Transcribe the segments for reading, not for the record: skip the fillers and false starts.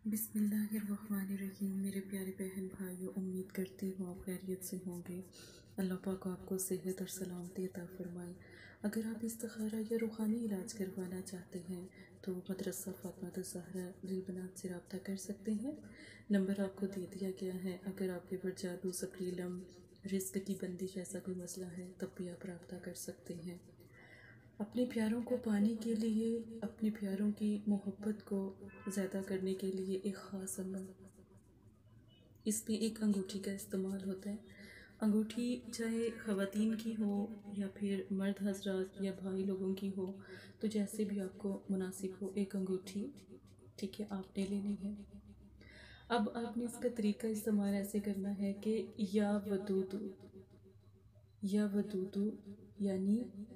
بسم اللہ الرحمن الرحیم۔ میرے پیارے بہن بھائیوں، امید کرتی ہوں آپ خیریت سے ہوں گے۔ اللہ پاک آپ کو صحت اور سلامتی عطا فرمائے۔ اگر آپ استخارہ یا روحانی علاج کروانا چاہتے ہیں تو مدرسہ فاطمہ الزہرا للبنات سے رابطہ کر سکتے ہیں۔ نمبر آپ کو دے دیا گیا ہے۔ اگر آپ کے پر جادو، سکری علم، رزق کی بندش ایسا کوئی مسئلہ ہے تب بھی آپ رابطہ کر سکتے ہیں۔ اپنے پیاروں کو پانے کے لیے، اپنے پیاروں کی محبت کو زیادہ کرنے کے لیے ایک خاص عمل، اس پہ ایک انگوٹھی کا استعمال ہوتا ہے۔ انگوٹھی چاہے خواتین کی ہو یا پھر مرد حضرات یا بھائی لوگوں کی ہو، تو جیسے بھی آپ کو مناسب ہو ایک انگوٹھی ٹھیک ہے آپ نے لینی ہے۔ اب آپ نے اس کا طریقہ استعمال ایسے کرنا ہے کہ یا ودودو یعنی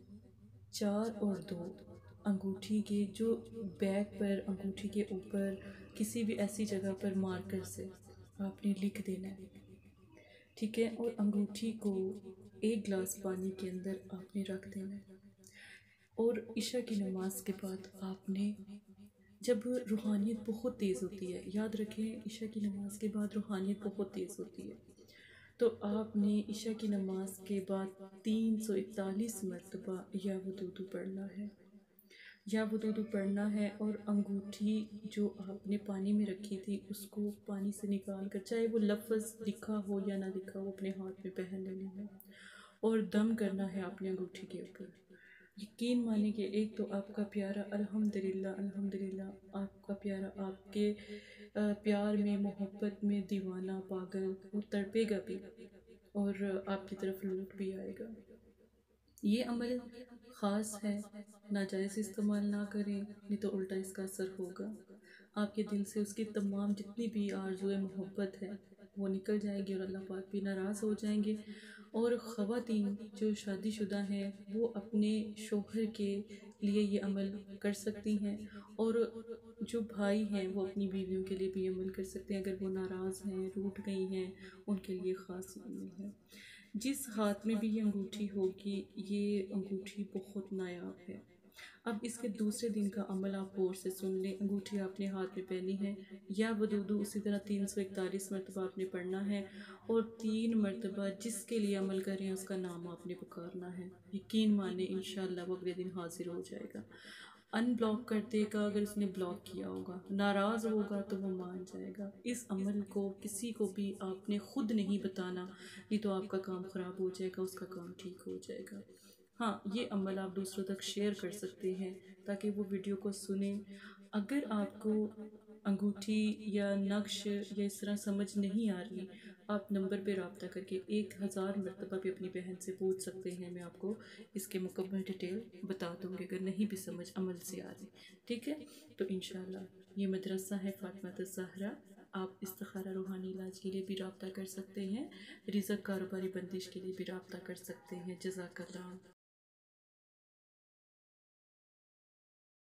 4 اور 2 انگوٹھی کے جو بیک پر، انگوٹھی کے اوپر کسی بھی ایسی جگہ پر مارکر سے آپ نے لکھ دینا ہے ٹھیک ہے، اور انگوٹھی کو 1 گلاس پانی کے اندر آپ نے رکھ دینا ہے۔ اور عشاء کی نماز کے بعد آپ نے، جب روحانیت بہت تیز ہوتی ہے، یاد رکھیں عشاء کی نماز کے بعد روحانیت بہت تیز ہوتی ہے، تو آپ نے عشاء کی نماز کے بعد 341 مرتبہ یا ودودو پڑھنا ہے، یا ودودو پڑھنا ہے۔ اور انگوٹھی جو آپ نے پانی میں رکھی تھی اس کو پانی سے نکال کر، چاہے وہ لفظ لکھا ہو یا نہ لکھا ہو، اپنے ہاتھ میں پہن لینا ہے اور دم کرنا ہے اپنے انگوٹھی کے اوپر۔ یقین مانے کہ ایک تو آپ کا پیارا الحمدللہ الحمدللہ، آپ کا پیارا آپ کے پیار میں، محبت میں دیوانہ، پاگل، وہ تڑپے گا بھی اور آپ کی طرف لوٹ بھی آئے گا۔ یہ عمل خاص ہے، ناجائز استعمال نہ کریں، نہیں تو الٹا اس کا اثر ہوگا۔ آپ کے دل سے اس کی تمام جتنی بھی آرزوئے محبت ہے وہ نکل جائے گی اور اللہ پاک بھی ناراض ہو جائیں گے۔ اور خواتین جو شادی شدہ ہیں وہ اپنے شوہر کے لیے یہ عمل کر سکتی ہیں، اور جو بھائی ہیں وہ اپنی بیویوں کے لیے بھی عمل کر سکتے ہیں۔ اگر وہ ناراض ہیں، روٹھ گئی ہیں، ان کے لیے خاص عمل ہے۔ جس ہاتھ میں بھی یہ انگوٹھی ہوگی، یہ انگوٹھی بہت نایاب ہے۔ اب اس کے دوسرے دن کا عمل آپ غور سے سن لیں۔ انگوٹھی آپ نے ہاتھ میں پہنی ہے، یا ودودو اسی طرح 341 مرتبہ آپ نے پڑھنا ہے، اور 3 مرتبہ جس کے لیے عمل کر رہے ہیں اس کا نام آپ نے پکارنا ہے۔ یقین مانے انشاءاللہ وہ اگلے دن حاضر ہو جائے گا، ان بلاک کر دے گا اگر اس نے بلاک کیا ہوگا، ناراض ہوگا تو وہ مان جائے گا۔ اس عمل کو کسی کو بھی آپ نے خود نہیں بتانا، نہیں تو آپ کا کام خراب ہو جائے گا، اس کا کام ٹھیک ہو جائے گا۔ ہاں، یہ عمل آپ دوسروں تک شیئر کر سکتے ہیں تاکہ وہ ویڈیو کو سنیں۔ اگر آپ کو انگوٹھی یا نقش یا اس طرح سمجھ نہیں آ رہی، آپ نمبر پہ رابطہ کر کے 1000 مرتبہ بھی اپنی بہن سے پوچھ سکتے ہیں، میں آپ کو اس کے مکمل ڈیٹیل بتا دوں گی اگر نہیں بھی سمجھ عمل سے آ رہی، ٹھیک ہے؟ تو انشاءاللہ یہ مدرسہ ہے فاطمہ الزہرا۔ آپ استخارہ روحانی علاج کے لیے بھی رابطہ کر سکتے ہیں، رزق کاروباری بندش کے لیے بھی رابطہ کر سکتے ہیں۔ جزاک اللہ۔